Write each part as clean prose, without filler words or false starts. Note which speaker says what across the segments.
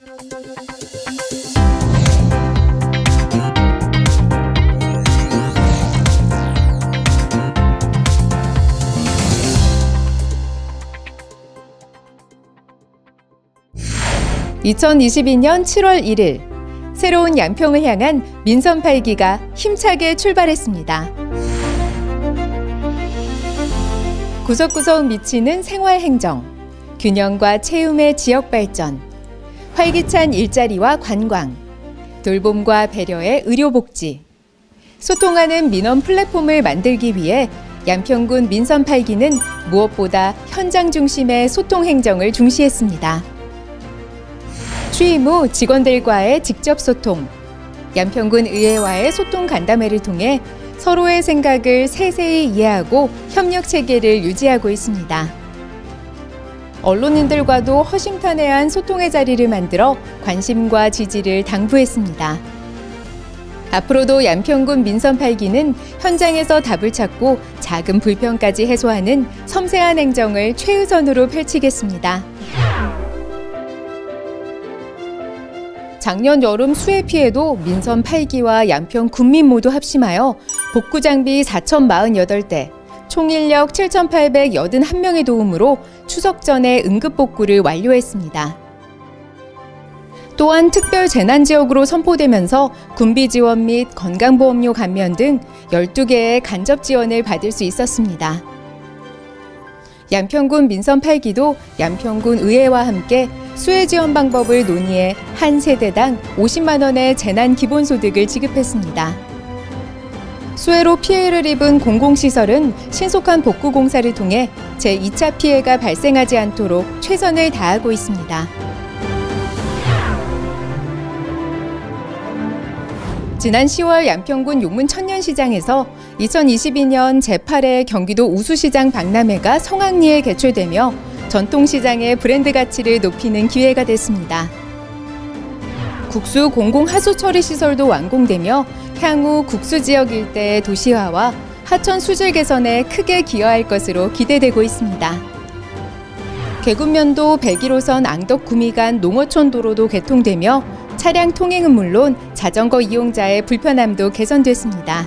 Speaker 1: (2022년 7월 1일) 새로운 양평을 향한 민선 8기가 힘차게 출발했습니다. 구석구석 미치는 생활행정, 균형과 채움의 지역 발전, 활기찬 일자리와 관광, 돌봄과 배려의 의료복지, 소통하는 민원 플랫폼을 만들기 위해 양평군 민선 8기는 무엇보다 현장 중심의 소통 행정을 중시했습니다. 취임 후 직원들과의 직접 소통, 양평군 의회와의 소통 간담회를 통해 서로의 생각을 세세히 이해하고 협력 체계를 유지하고 있습니다. 언론인들과도 허심탄회한 소통의 자리를 만들어 관심과 지지를 당부했습니다. 앞으로도 양평군 민선 8기는 현장에서 답을 찾고 작은 불편까지 해소하는 섬세한 행정을 최우선으로 펼치겠습니다. 작년 여름 수해 피해도 민선 8기와 양평 군민 모두 합심하여 복구 장비 4,048대, 총 인력 7,881명의 도움으로 추석 전에 응급 복구를 완료했습니다. 또한 특별 재난 지역으로 선포되면서 군비 지원 및 건강보험료 감면 등 12개의 간접 지원을 받을 수 있었습니다. 양평군 민선 8기도 양평군 의회와 함께 수해 지원 방법을 논의해 한 세대당 50만 원의 재난 기본소득을 지급했습니다. 수해로 피해를 입은 공공시설은 신속한 복구 공사를 통해 제2차 피해가 발생하지 않도록 최선을 다하고 있습니다. 지난 10월 양평군 용문 천년시장에서 2022년 제8회 경기도 우수시장 박람회가 성황리에 개최되며 전통시장의 브랜드 가치를 높이는 기회가 됐습니다. 국수 공공하수 처리 시설도 완공되며 향후 국수 지역 일대의 도시화와 하천 수질 개선에 크게 기여할 것으로 기대되고 있습니다. 계급면도 101호선 앙덕구미 간 농어촌 도로도 개통되며 차량 통행은 물론 자전거 이용자의 불편함도 개선됐습니다.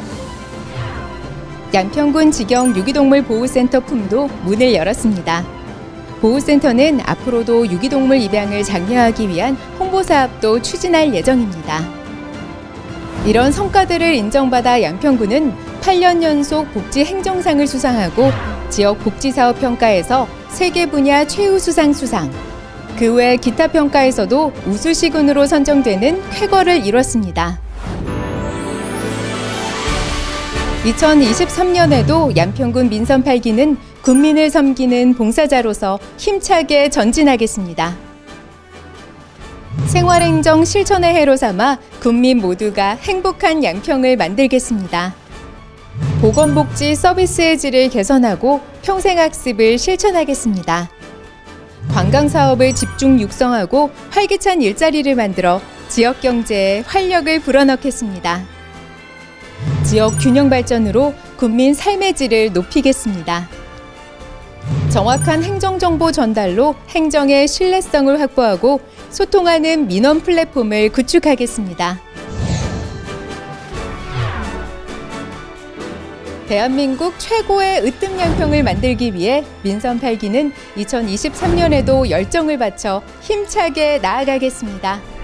Speaker 1: 양평군 직영 유기동물 보호센터 품도 문을 열었습니다. 보호센터는 앞으로도 유기동물 입양을 장려하기 위한 홍보사업도 추진할 예정입니다. 이런 성과들을 인정받아 양평군은 8년 연속 복지행정상을 수상하고 지역 복지사업 평가에서 3개 분야 최우수상 수상, 그 외 기타 평가에서도 우수시군으로 선정되는 쾌거를 이뤘습니다. 2023년에도 양평군 민선 8기는 군민을 섬기는 봉사자로서 힘차게 전진하겠습니다. 생활행정 실천의 해로 삼아 군민 모두가 행복한 양평을 만들겠습니다. 보건복지 서비스의 질을 개선하고 평생학습을 실천하겠습니다. 관광사업을 집중 육성하고 활기찬 일자리를 만들어 지역경제에 활력을 불어넣겠습니다. 지역 균형 발전으로 군민 삶의 질을 높이겠습니다. 정확한 행정정보 전달로 행정의 신뢰성을 확보하고 소통하는 민원 플랫폼을 구축하겠습니다. 대한민국 최고의 으뜸 양평을 만들기 위해 민선 8기는 2023년에도 열정을 바쳐 힘차게 나아가겠습니다.